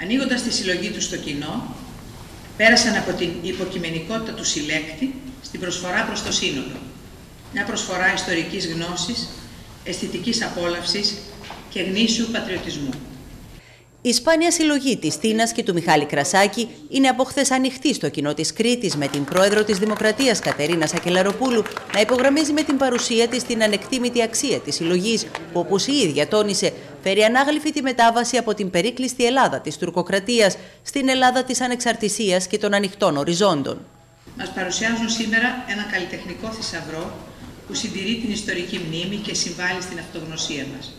ανοίγοντας τη συλλογή τους στο κοινό, πέρασαν από την υποκειμενικότητα του συλλέκτη στην προσφορά προς το σύνολο. Μια προσφορά ιστορικής γνώσης, αισθητικής απόλαυσης και γνήσιου πατριωτισμού. Η σπάνια συλλογή της Τίνας και του Μιχάλη Κρασάκη είναι από χθες ανοιχτή στο κοινό της Κρήτης, με την πρόεδρο της Δημοκρατίας Κατερίνα Σακελαροπούλου να υπογραμμίζει με την παρουσία της την ανεκτήμητη αξία της συλλογής, που όπως η ίδια τόνισε, φέρει ανάγλυφη τη μετάβαση από την περίκλειστη Ελλάδα της τουρκοκρατίας στην Ελλάδα της ανεξαρτησίας και των ανοιχτών οριζόντων. Μας παρουσιάζουν σήμερα ένα καλλιτεχνικό θησαυρό που συντηρεί την ιστορική μνήμη και συμβάλλει στην αυτογνωσία μας.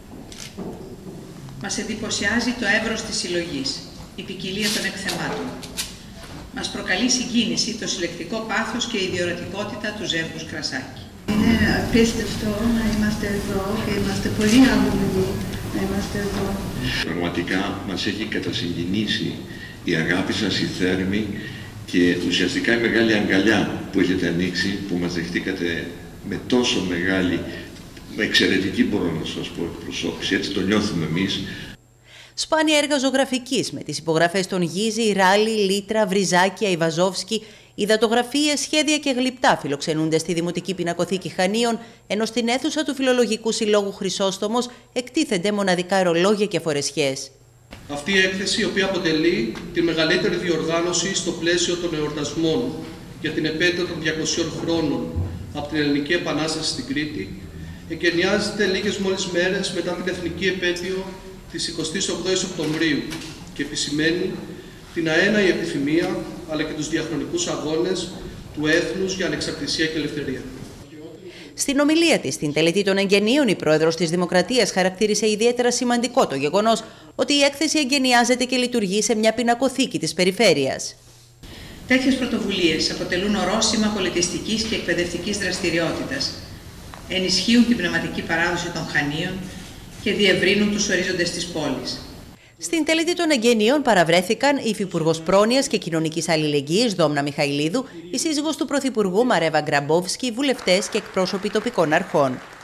Μας εντυπωσιάζει το εύρος της συλλογής, η ποικιλία των εκθεμάτων. Μας προκαλεί συγκίνηση το συλλεκτικό πάθος και η διορατικότητα του ζεύγους Κρασάκη. Είναι απίστευτο να είμαστε εδώ και είμαστε πολύ αγωνικοί να είμαστε εδώ. Πραγματικά μας έχει κατασυγκινήσει η αγάπη σας, η θέρμη και ουσιαστικά η μεγάλη αγκαλιά που έχετε ανοίξει, που μας δεχτήκατε με τόσο μεγάλη, εξαιρετική, μπορώ να σας πω, εκπροσώπηση. Έτσι το νιώθουμε εμείς. Σπάνια έργα ζωγραφικής με τις υπογραφές των Γίζη, Ράλη, Λίτρα, Βριζάκη, Αϊβαζόφσκι, υδατογραφίες, σχέδια και γλυπτά φιλοξενούνται στη Δημοτική Πινακοθήκη Χανίων, ενώ στην αίθουσα του Φιλολογικού Συλλόγου Χρυσόστομος εκτίθενται μοναδικά ρολόγια και φορεσιές. Αυτή η έκθεση, η οποία αποτελεί τη μεγαλύτερη διοργάνωση στο πλαίσιο των εορτασμών για την επέτειο των 200 χρόνων από την Ελληνική Επανάσταση στην Κρήτη, εγκαινιάζεται λίγες μόλις μέρες μετά την εθνική επέτειο της 28ης Οκτωβρίου και επισημαίνει την αέναη επιθυμία αλλά και τους διαχρονικούς αγώνες του έθνους για ανεξαρτησία και ελευθερία. Στην ομιλία της στην τελετή των εγγενείων, η πρόεδρος της Δημοκρατίας χαρακτήρισε ιδιαίτερα σημαντικό το γεγονός ότι η έκθεση εγγενιάζεται και λειτουργεί σε μια πινακοθήκη της περιφέρειας. Τέτοιες πρωτοβουλίες αποτελούν ορόσημα πολιτιστικής και εκπαιδευτικής δραστηριότητας, ενισχύουν την πνευματική παράδοση των Χανίων και διευρύνουν τους ορίζοντες της πόλης. Στην τελετή των εγγενείων παραβρέθηκαν η Υφυπουργός Πρόνοιας και Κοινωνικής Αλληλεγγύης Δόμνα Μιχαηλίδου, η σύζυγος του Πρωθυπουργού Μαρέβα Γκραμπόφσκι, βουλευτές και εκπρόσωποι τοπικών αρχών.